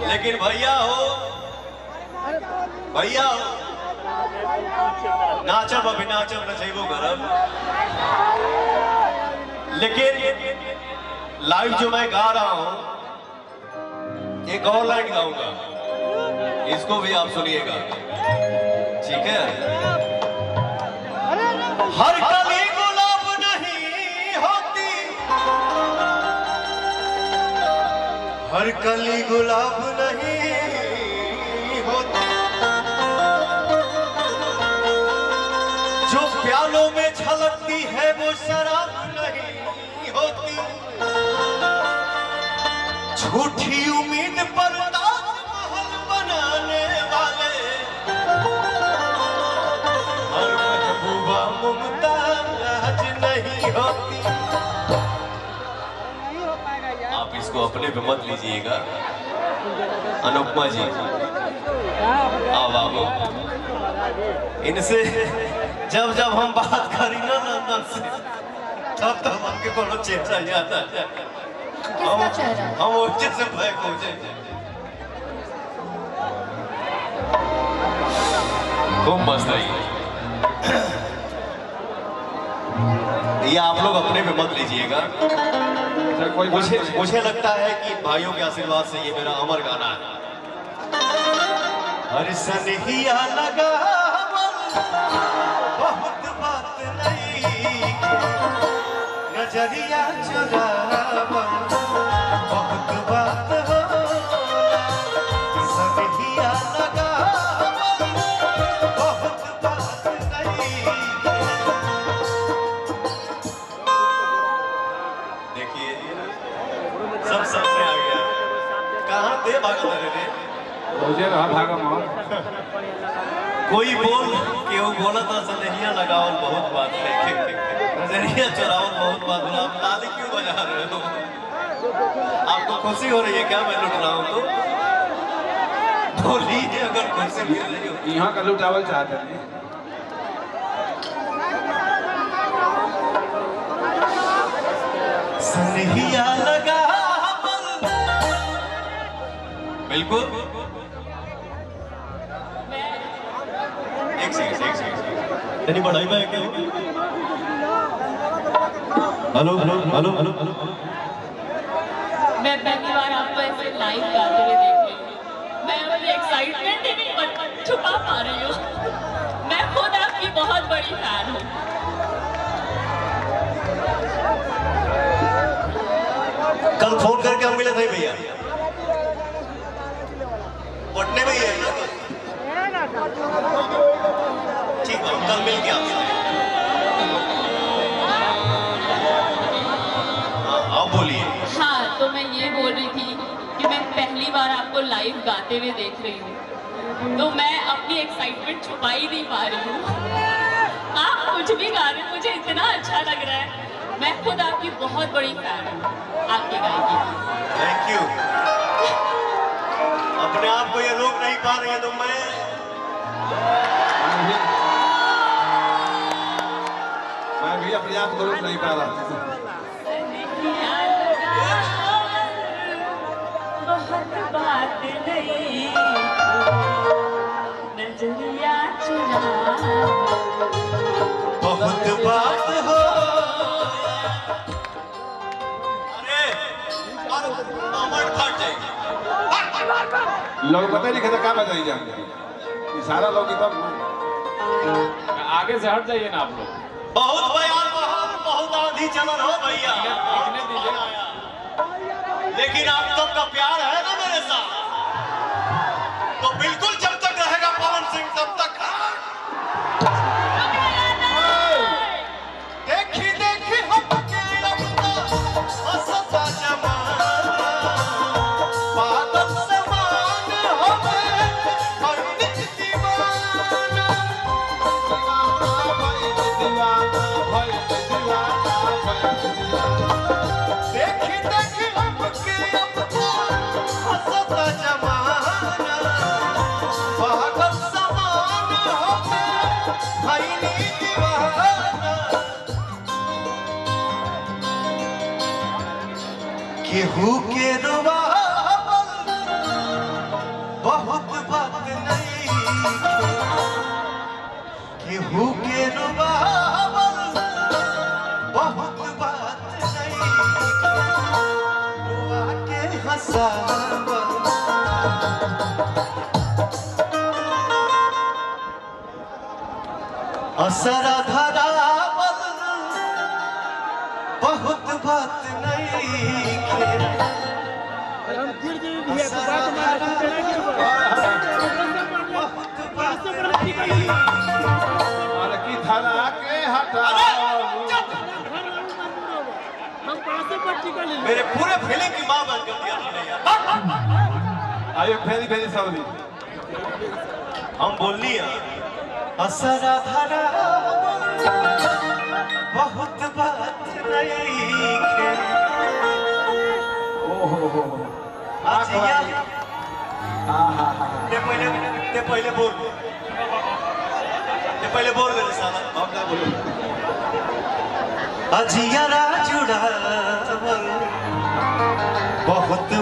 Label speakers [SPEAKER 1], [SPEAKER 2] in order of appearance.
[SPEAKER 1] लेकिन भैया हो नाचब अभी नाचब नचेबो करब, लेकिन लाइव जो मैं गा रहा हूं एक और लाइन गाऊंगा, इसको भी आप सुनिएगा, ठीक है? हर कली गुलाब नहीं होती, हर कली गुलाब नहीं होती, जो प्यालों में छलकती है वो शराब नहीं होती, झूठी उम्मीद पर ताजमहल बनाने वाले हर महबूबा मुमताज नहीं होती। आप इसको अपने पे मत लीजिएगा। अनुपमा जी आओ, इनसे जब जब हम बात करी ना लंदन से तब हमके कोनो चेहरा याद आ जाए, हम ऊंचे से बैक हो जाए। खूब मस्त है ये, आप लोग अपने पे मत लीजिएगा। मुझे लगता है कि भाइयों के आशीर्वाद से ये मेरा अमर गाना है। हर सनहिया लगा बहुत बात नहीं, नजरिया चुरावा बहुत बात हो, सनहिया लगा बहुत बात नहीं। देखिए सब सामने आ गया, कहाँ दे भागा रे,
[SPEAKER 2] मुझे कहा भागा मार।
[SPEAKER 1] कोई बोल केहू बोला था सनहिया लगाओ बहुत बात नहीं, नजरिया चुराओ बहुत बात बोला। आप ताली क्यों बजा रहे हो? आपको खुशी हो रही है क्या मैं लुट रहा हूँ? तो बोलिए अगर खुशी मिल रही हो।
[SPEAKER 2] यहाँ का लुटावल चाहते हैं।
[SPEAKER 1] सनहिया लगा बिल्कुल। एक सेकंड नहीं बढ़ाई मैं क्या? Hello hello hello hello hello.
[SPEAKER 3] मैं पहली बार आपको ऐसे लाइव गाते हुए देख रही हूँ। मैं अपनी एक्साइटमेंट ही नहीं छुपा पा रही हूँ। मैं खुद आपकी बहुत बड़ी फैन हूँ।
[SPEAKER 1] कल फोन करके हम मिले थे भैया, पटने में ही है ना? ठीक है, कल मिल के आपसे। आप बोलिए।
[SPEAKER 3] हाँ, तो मैं ये बोल रही थी कि मैं पहली बार आपको लाइव गाते हुए देख रही हूँ, तो मैं अपनी एक्साइटमेंट छुपा ही नहीं पा रही हूँ। आप कुछ भी गा रहे हैं, मुझे इतना अच्छा लग रहा है। मैं खुद आपकी बहुत बड़ी फैन हूँ, आपकी गायकी।
[SPEAKER 1] Thank you. अपने आप को ये रोक नहीं पा रही है तो मैं
[SPEAKER 2] भी अपने आप को रोक नहीं पा रहा।
[SPEAKER 3] बहुत बात नहीं, नजरिया चुरा
[SPEAKER 1] बहुत बात हो। अरे कमर फट जाएगी।
[SPEAKER 2] लोग पता नहीं कहता क्या बजाई जाएंगे, सारा लोग तब आगे से हट जाइए ना आप लोग।
[SPEAKER 1] बहुत बयान बहुत आंधी चलन हो भैया, लेकिन आप सबका प्यार है ना मेरे साथ, तो बिल्कुल जब तक रहेगा पवन सिंह तब तक। देखी देखी हमके लगता हंसता जमाना, पागल समान हो गए पंडित दीवाना, देखी देखी हमके लगता हंसता जमाना, पागल समान हो गए पंडित दीवाना। केहू के रुबाबल बरसावल असरा धरावल बहुत बात नहीं खे
[SPEAKER 2] अरे की थाना के हटाओ
[SPEAKER 1] मेरे पूरे फीलिंग की मां बन कर दिया तुमने यार।
[SPEAKER 2] आयो फेरी फेरी सौदी
[SPEAKER 1] हम बोलनी है असरा धरा बहुत बात नहीं खे आजिया ते पहले बोल ले साला
[SPEAKER 2] अब क्या बोलो
[SPEAKER 1] अजिया जुड़ावल बहुत